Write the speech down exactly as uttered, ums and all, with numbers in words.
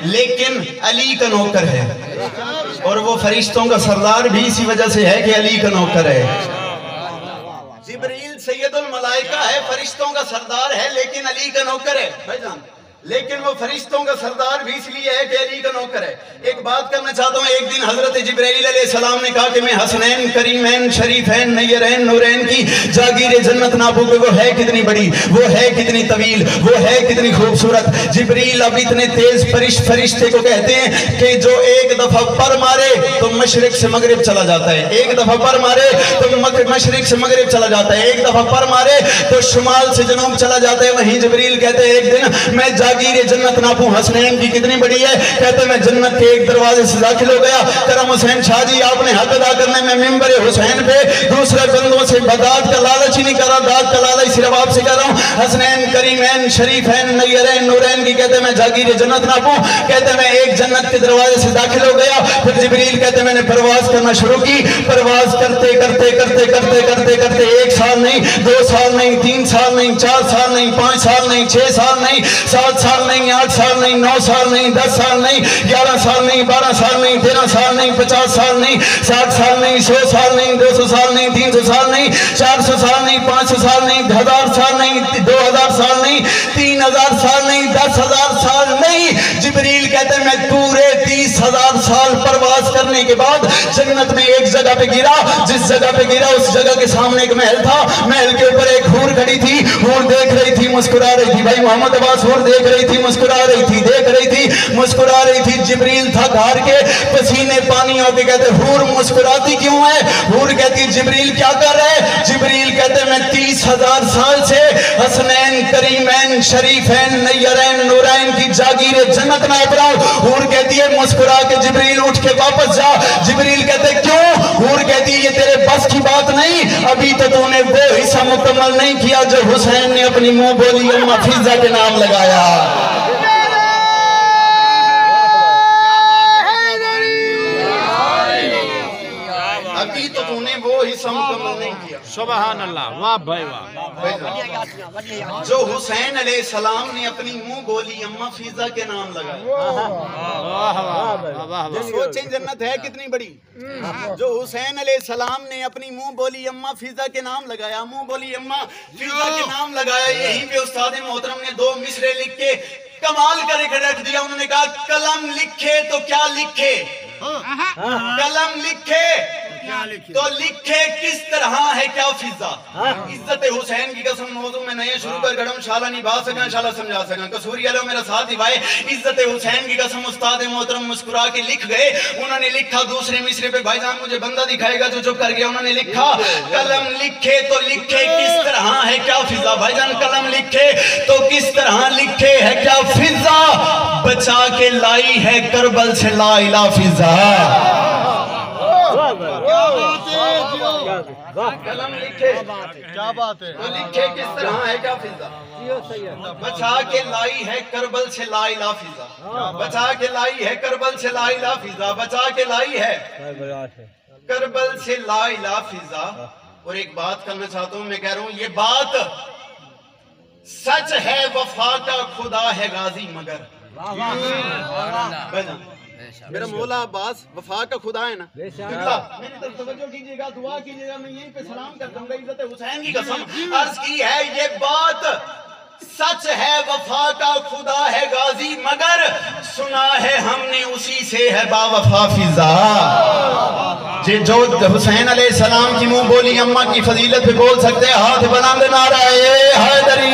لیکن علی کا نوکر ہے، اور وہ فرشتوں کا سردار بھی اسی وجہ سے ہے کہ علی کا نوکر ہے۔ جبریل سید الملائکہ ہے، فرشتوں کا سردار ہے، لیکن علی کا نوکر ہے بھائی جان، لیکن وہ فرشتوں کا سردار بھی اس لیے ہے کہ علی کا نوکر ہے۔ ایک بات کرنا چاہتا ہوں، ایک دن حضرت جبرائیل علیہ السلام نے کہا کہ میں حسنین، کریمین، شریفین، نیرین، نورین کی جاگیر جنت ناپوں کہ وہ ہے کتنی بڑی، وہ ہے کتنی طویل، وہ ہے کتنی خوبصورت۔ جبریل اب اتنے تیز فرش فرشتے کو کہتے ہیں کہ جو ایک دفعہ پر مارے تو مشرق سے مغرب چلا جاتا ہے، ایک دفعہ پر مارے تو مشرق سے مغرب چلا جاتا ہے، ایک دفعہ پر مارے تو شمال سے جنوب چلا جاتا ہے۔ وہیں جبریل کہتے ہیں ایک دن میں جاگیر جنت ناپوں حسنین کی کتنی بڑی ہے، کہتے میں جنت کے ایک دروازے سے داخل ہو گیا، کرم حسین شاہ جی آپ نے حق ادا کرنے میں ممبر حسین پہ دوسرے بندوں سے بدات کا لالچ ہی نہیں کر رہا، داد کا لالچ صرف آپ سے کر رہا ہوں۔ حسنین، کریمین، شریفین، نیرین، نورین کی کہتے میں جاگیر جنت ناپوں، کہتے میں ایک جنت کے دروازے سے داخل ہو گیا، پھر جبریل کہتے میں نے پرواز کرنا شروع کی، پرواز کرتے کرتے کرتے کرتے کرتے کرتے ایک سال نہیں، دو سال نہیں، تین سال نہیں، چار سال نہیں، پانچ سال نہیں، چھ سال نہیں، سات سال نہیں، آٹھ سال نہیں، نو سال نہیں، دس سال نہیں، گیارہ سال نہیں، بارہ سال نہیں، تیرہ سال نہیں، پچاس سال نہیں، ساٹھ سال نہیں، سو سال نہیں، دو سو سال نہیں، تین سو سال نہیں، چار سو سال نہیں، پانچ سو سال نہیں، ہزار سال نہیں، دو ہزار سال نہیں، تین ہزار سال نہیں، دس ہزار سال نہیں۔ جبریل کہتے ہیں میں پورے تیس ہزار سال پرواز کرنے کے بعد جنت میں ایک جگہ پہ گرا، جس جگہ پہ گرا اس جگہ کے سامنے ایک محل تھا، محل کے اوپر ایک حور کھڑی تھی، حور دیکھ رہی تھی، مسکرا رہی تھی، بھائی محمد عباس حور دیکھ رہی تھی، مسکرا رہی تھی، دیکھ رہی تھی، مسکرا رہی تھی۔ جبریل تھا گھار کے پسینے پانی ہو کے کہتے حور مسکراتی کیوں ہے؟ حور کہتی جبریل کیا کر رہے؟ جبریل کہتے میں تیس ہزار سال سے حسنین، کریمین، شریفین، نیرین، نورین کی جاگیر جنت ناپ رہا ہوں۔ حور کہتی ہے مسکرا کے جبریل اٹھ کے واپس جا۔ جبریل کہتے کیوں؟ حور کہتی یہ تیرے بس کی بات نہیں، ابھی تو تو نے وہ حصہ مکمل نہیں کیا جو حسین نے اپنی منہ بولی اماں فضہ کے نام لگایا۔ ابھی تو تو نے وہ حصہ مکمل نہیں کیا۔ سبحان اللہ، واہ بھائی واہ، جو حسین علیہ السلام نے اپنی منہ بولی اماں فضہ کے نام لگایا۔ سوچیں جنت ہے کتنی بڑی، جو حسین علیہ السلام نے اپنی منہ بولی اماں فضہ کے نام لگایا، منہ بولی اماں فضہ کے نام لگایا۔ یہیں پہ استاد محترم نے دو مصرے لکھ کے کمال کر کے رکھ دیا۔ انہوں نے کہا قلم لکھے تو کیا لکھے، قلم لکھے تو لکھے کس طرح ہے کیا فضا۔ عزت حسین کی قسم موضوع میں نئے شروع کر گڑھم شالہ نہیں با سکا انشاءاللہ سمجھا سکا، قصوری علیہ میرا ساتھ ہی بھائی۔ عزت حسین کی قسم استاد محترم مسکرا کے لکھ گئے۔ انہوں نے لکھا دوسرے مصرے پہ، بھائی جان مجھے بندہ دکھائے گا جو چپ کر گیا، انہوں نے لکھا قلم لکھے تو لکھے کس طرح ہے کیا فضا۔ بھائی جان قلم لکھے تو کس طرح لکھے ہے کیا فضا، بچا کے لائی ہے کربل سے لا الہ فضا۔ قلم لکھے کیا بات ہے، تو لکھے کس طرح ہے کیا فضا، بچا کے لائی ہے کربل سے لا الہ فضا، بچا کے لائی ہے کربل سے لا الہ فضا، بچا کے لائی ہے کربل سے لا الہ فضا۔ اور ایک بات کرنا چاہتا ہوں، میں کہہ رہا ہوں یہ بات سچ ہے، وفا کا خدا ہے غازی مگر۔ میرا مولا عباس وفا کا خدا ہے نا، میری طرف توجہ کیجئے گا، دعا کیجئے گا، میں یہیں پہ سلام کرتا ہوں گا۔ عزت حسین کی قسم عرض کی ہے یہ بات سچ ہے، وفا کا خدا ہے غازی مگر، سنا ہے ہم نے اسی سے ہے با وفا فضا۔ جو حسین علیہ السلام کی منہ بولی اماں کی فضیلت پہ بول سکتے ہیں، ہاتھ بلند نعرہ حیدری